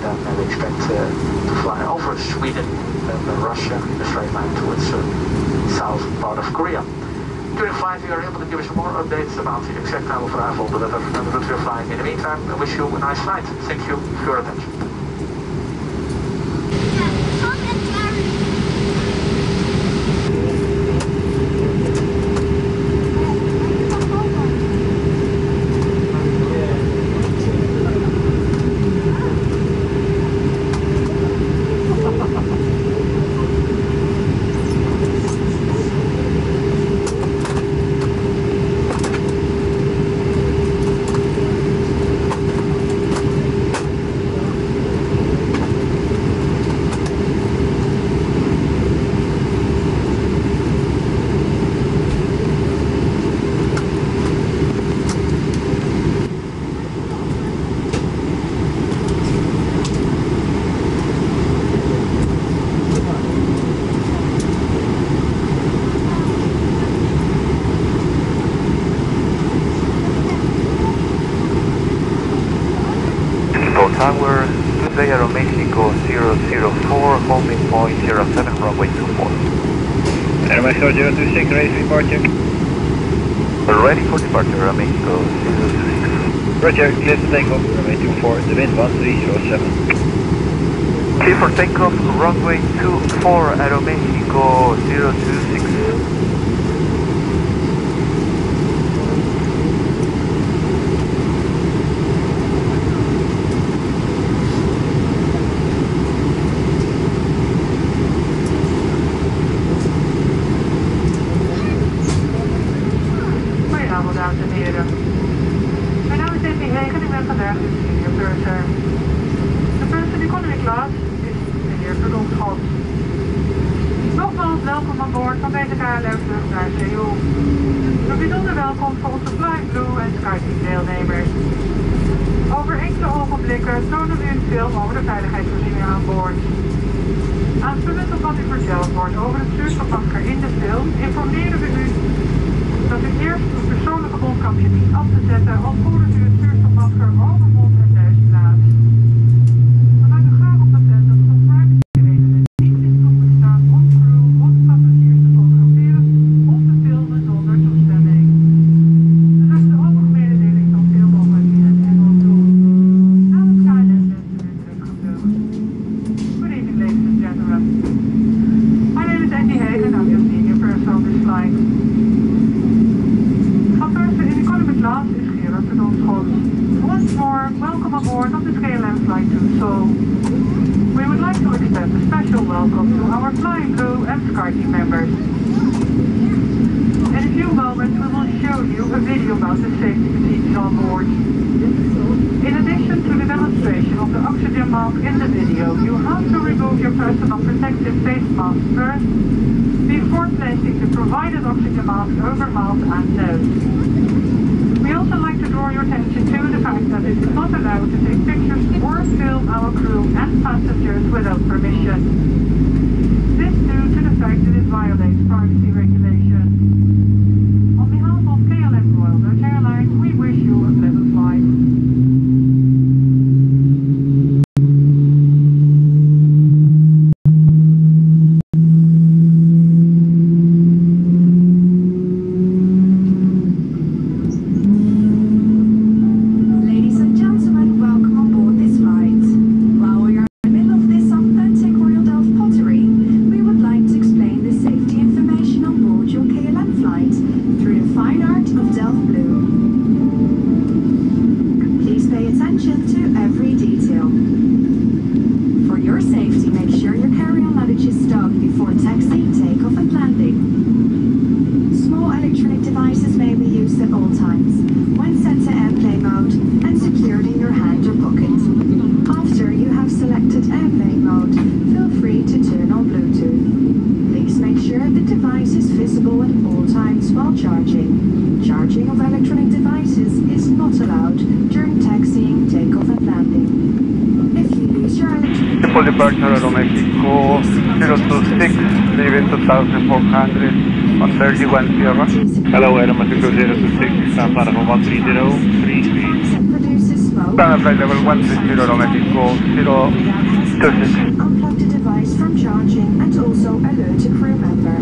and we expect to fly over Sweden and Russia in a straight line towards south part of Korea. During flight, we are able to give us more updates about the exact time of arrival, the weather, and the route we are flying. In the meantime, I wish you a nice flight. Thank you for your attention. Tower, Tuesday Aeromexico 004, holding point 07, runway 24. Aeromexico 026, ready for departure. Ready for departure, Aeromexico 026. Roger, clear for takeoff, runway 24, the wind 1307. Clear for takeoff, runway 24, Aeromexico 026. Dames en heren. Mijn naam is ATC en ik ben vandaag de senior purser. De purser economy class is de heer Verdonschot. Nogmaals welkom aan boord van deze KLM vlucht naar Seoul. Een bijzonder welkom voor onze Flying Blue en SkyTeam deelnemers. Over enkele ogenblikken tonen we u een film over de veiligheidsvoorzieningen aan boord. Aanvullend op wat u verteld wordt over het zuurstofmasker in de film, informeren we u dat u eerst uw persoonlijke mondkapje dient af te zetten alvorens u het zuurstofmasker over mond en neus plaatst. We maken graag op patent dat het om privacyredenen niet is toegestaan om crew of passagiers te fotograferen of te filmen zonder toestemming. We zullen de overgemededeling zoveel mogelijk in het Engels doen. Namens KLM wensen we u druk gevuld. Good evening, ladies and gentlemen. My name is Andy Haig and I'm your senior purser on this flight. Class is Gerard Verdonschot. Once more, welcome aboard on this KLM flight to Seoul. We would like to extend a special welcome to our Flying Blue and SkyTeam members. In a few moments we will show you a video about the safety procedures on board. In addition to the demonstration of the oxygen mask in the video, you have to remove your personal protective face mask first before placing the provided oxygen mask over mouth and nose. We also like to draw your attention to the fact that it is not allowed to take pictures or film our crew and passengers without permission. This due to the fact that it violates privacy regulations. On behalf of KLM Royal Dutch Airlines, we wish you a pleasant flight. Full departure Aeromexico 026, leaving 2400 on 31 Sierra. Hello, Aeromexico 026, stand by for 130, 33. Standard flight level 130 domestic call 026. Unplug the device from charging and also alert a crew member.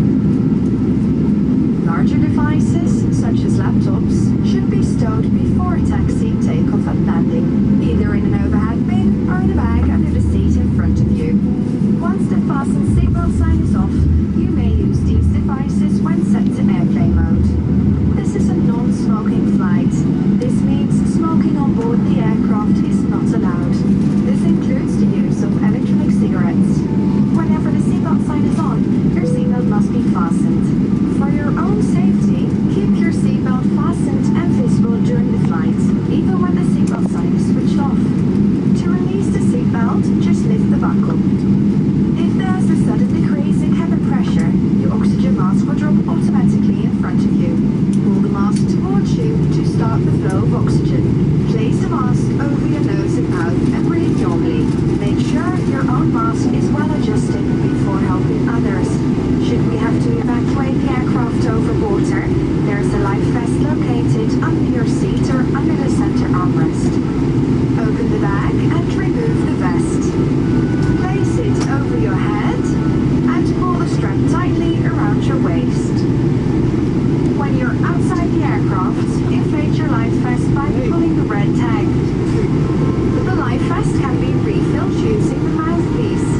Larger devices, such as laptops, should be stowed before taxi, takeoff and landing, either in an overhead bin or in a bag under the seat in front of you. Once the fasten seatbelt sign is off, you may use these devices when set to airplane mode. This is a non-smoking flight. This means smoking on board the aircraft is not allowed. This includes the use of electronic cigarettes. Whenever the seatbelt sign is on, your seatbelt must be fastened. For your own safety, keep your seatbelt fastened and visible during the flight, even when the seatbelt sign is switched off. To release the seatbelt, just lift the buckle. If there's a sudden decrease in cabin pressure, your oxygen mask will drop automatically in front of you. Pull the mask towards you to start the flow of oxygen. Place the mask over your nose and mouth and breathe normally. Make sure your own mask is well adjusted before helping others. Should we have to evacuate the aircraft over water, there is a life vest located under your seat or under the center armrest. Open the bag and remove the vest. Place it over your head and pull the strap tightly around your waist. When you're outside the aircraft, inflate your life vest by pulling the red tag. The life vest can be refilled using the mouthpiece.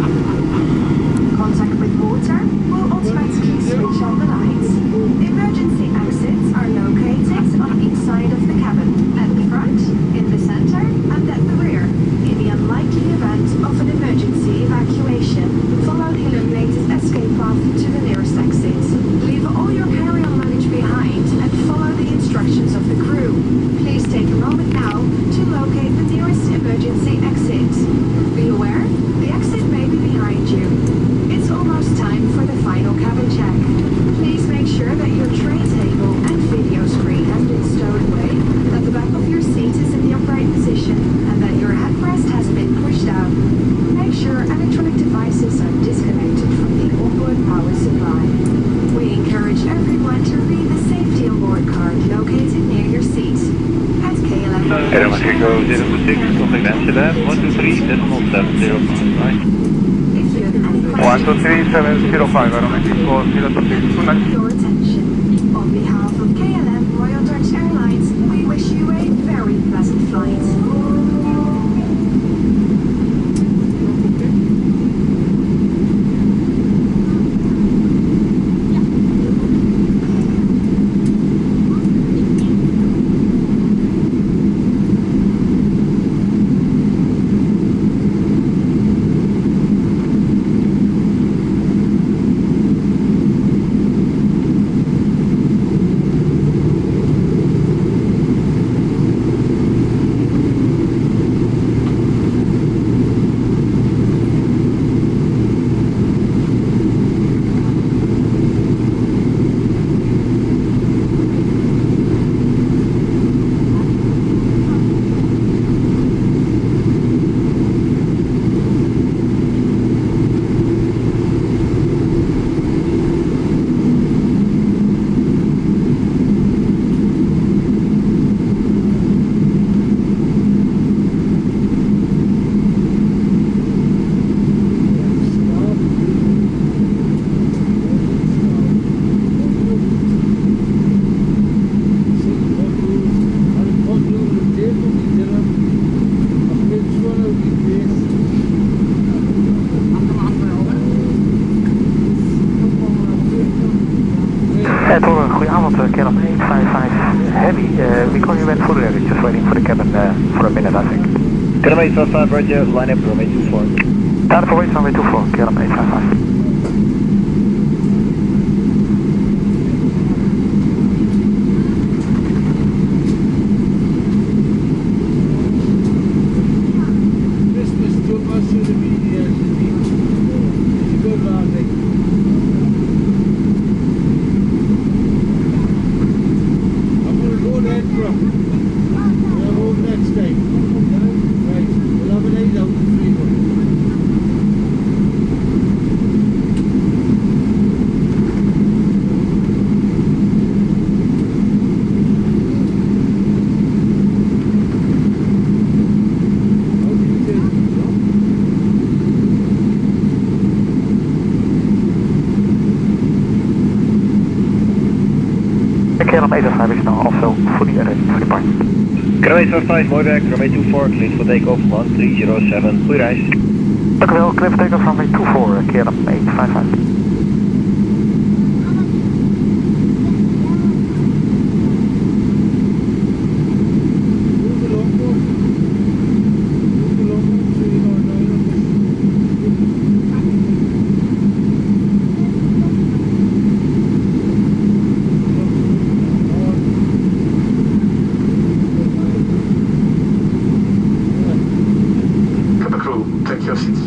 Contact with water will automatically switch on the lights. Emergency exits are located on each side of the cabin, at the front, in the center, and at the rear. In the unlikely event of an emergency evacuation, follow the illuminated escape path to the nearest exit. Leave all your carry-on luggage behind and follow the instructions of the crew. Please take a moment now to locate the nearest emergency exit. Be aware, the exit may be behind you. It's almost time for the final cabin check. Please make sure that your tray table and video screen have been stowed away, that the back of your seat is in the upright position, and that your headrest has been pushed down. Make sure electronic devices are disconnected from the onboard power supply. We encourage everyone to read the safety onboard card located near your seat. At KLM Airport 026, contact Amsterdam 123.705. 123.705 Aeromexico 026 tonight. your attention. On behalf of KLM Royal Dutch Airlines, we wish you a very pleasant flight. Goedenavond, KLM 855 Heavy. We call you when fully ready, just waiting for the cabin for a minute, I think. KLM 855, Roger, line up, runway 24. Time for wait, runway 24, KLM 855. 855 is now also fully ready for departure. KLM 855, mooi werk. Runway 24, clear for takeoff 1307. Goeie reis. Dank u wel, clear for takeoff runway 24, KLM 855. Take your seats.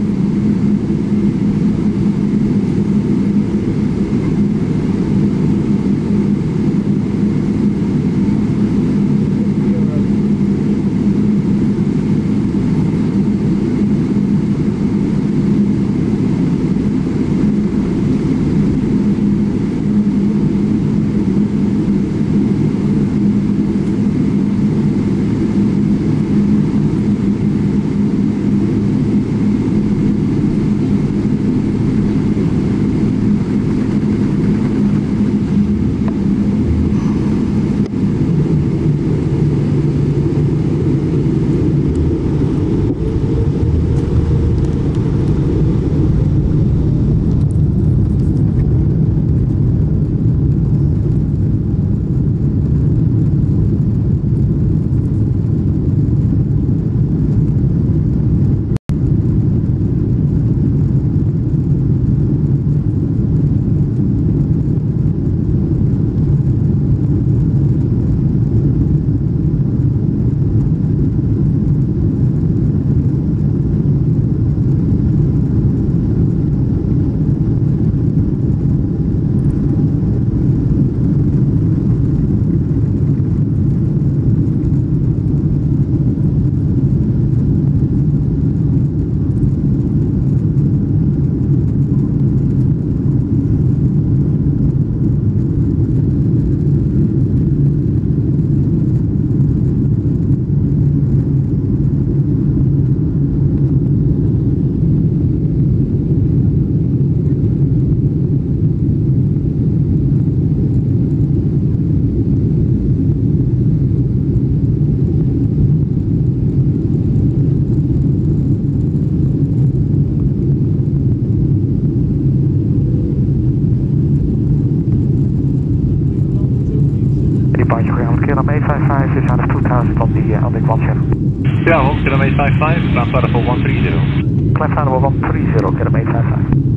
KLM 855 is out of 2000 on the one channel. Ja, hoor, KLM 855, climb level 130. Climb level 130, KLM 855.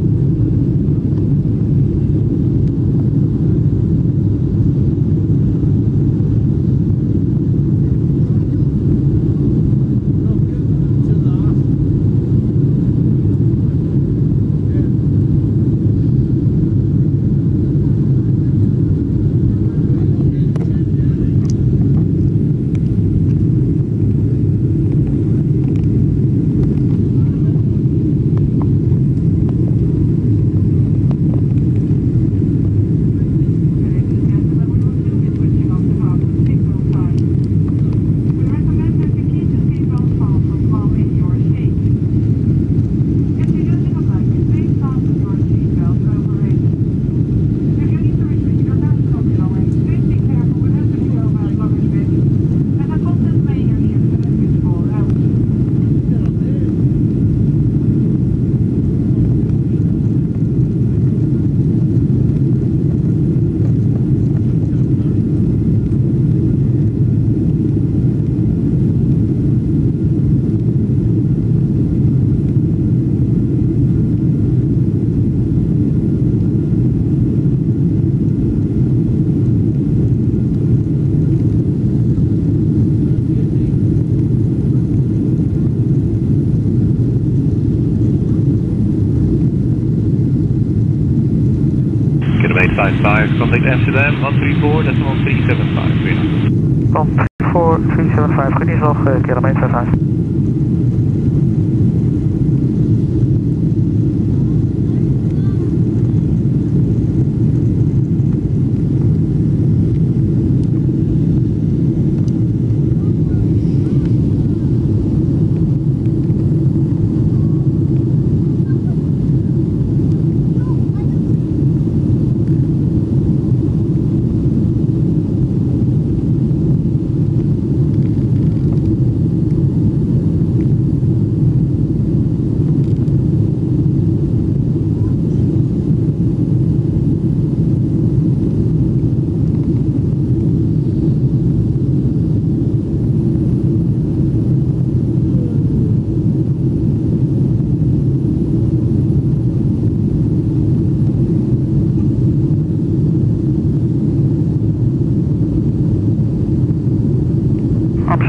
Contact Amsterdam 134, that's 1375. 134, 375, goed nog, KLM 855.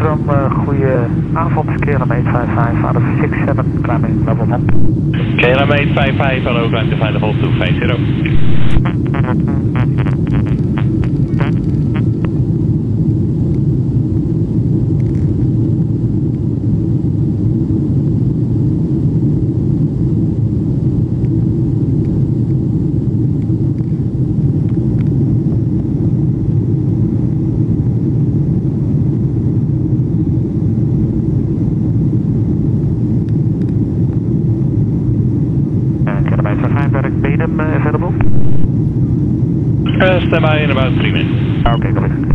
Amsterdam, goeie avond, KLM 855 out of 67, climbing level 1. KLM 855, hello, climb to find the hold 250. Available? Stand by in about 3 minutes. Okay, go ahead.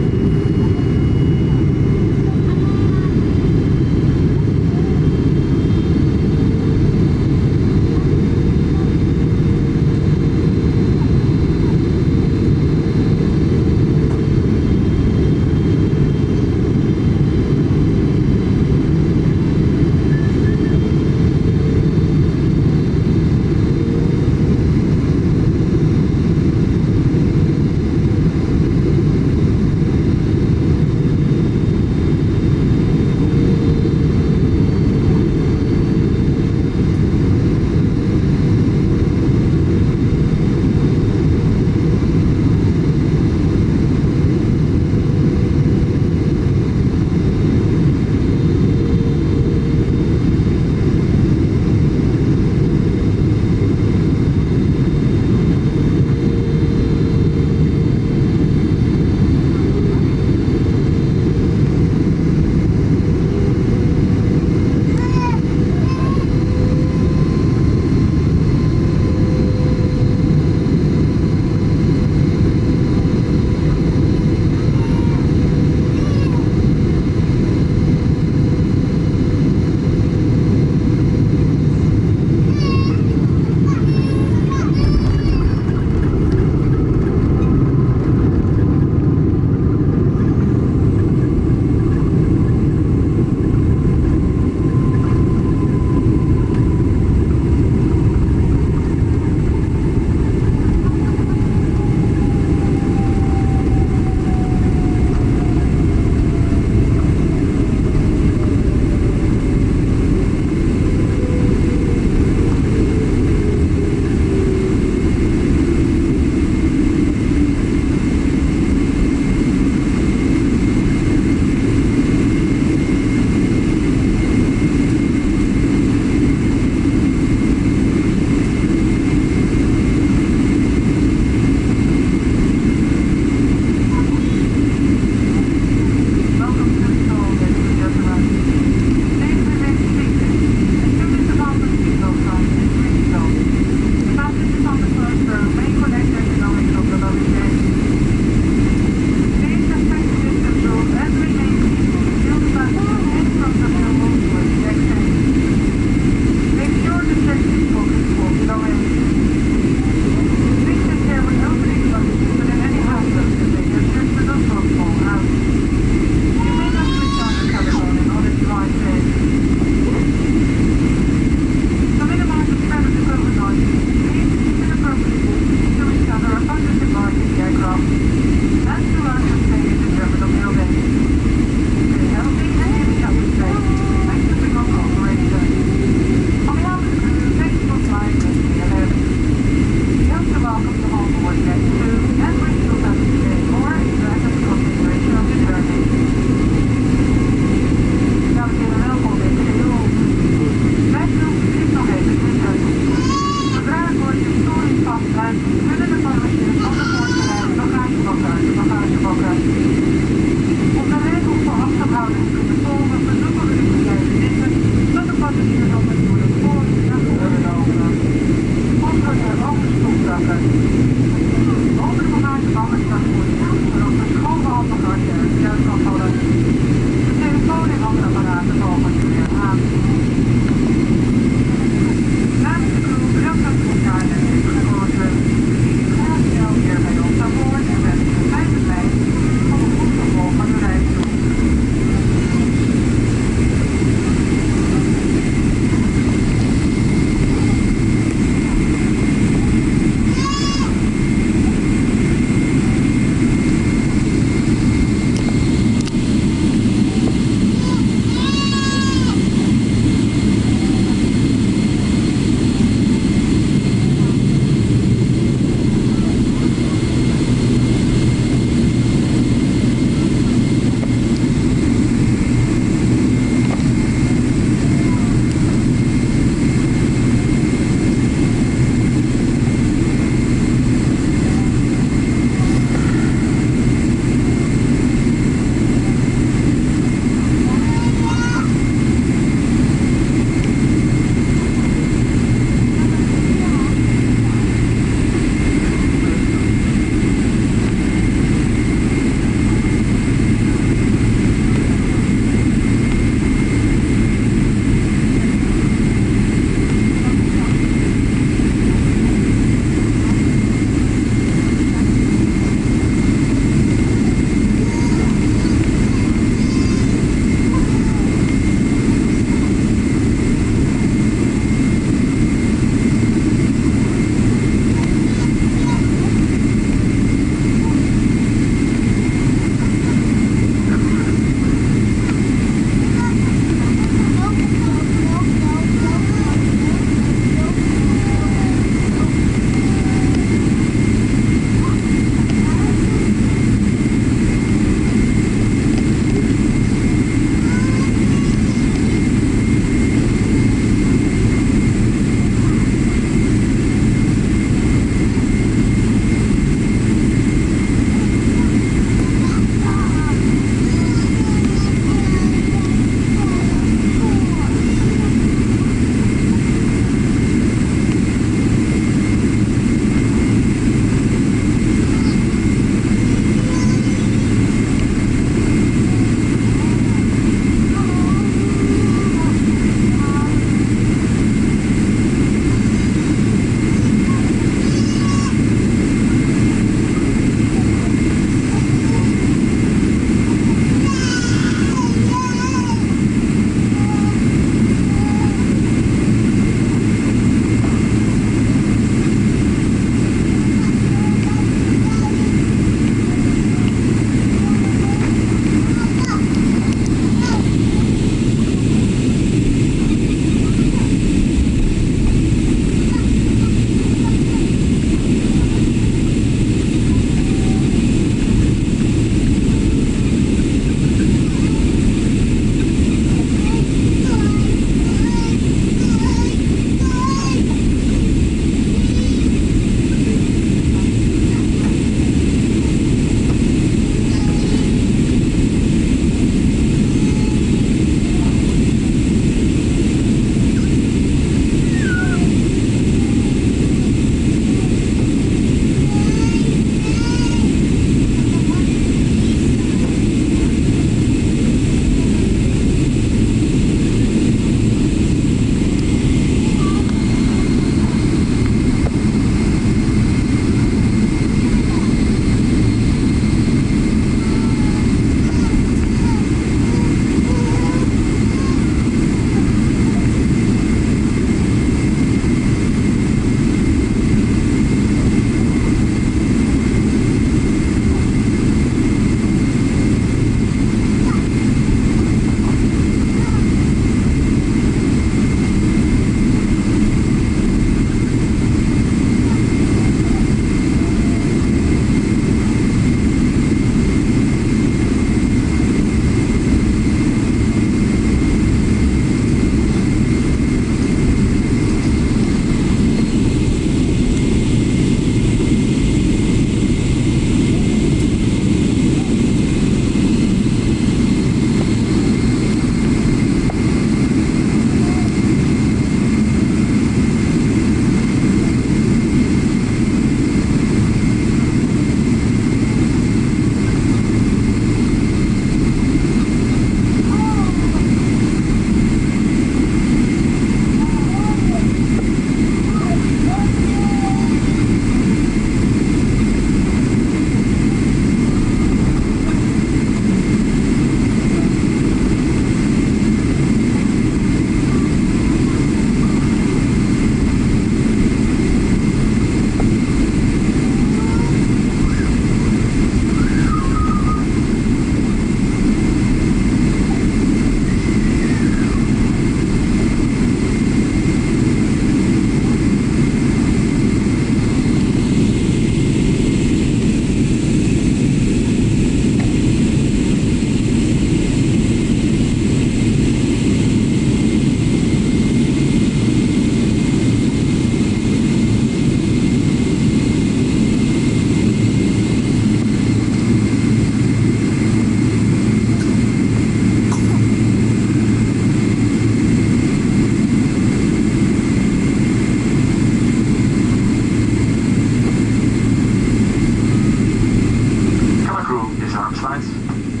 Crew disarm slides.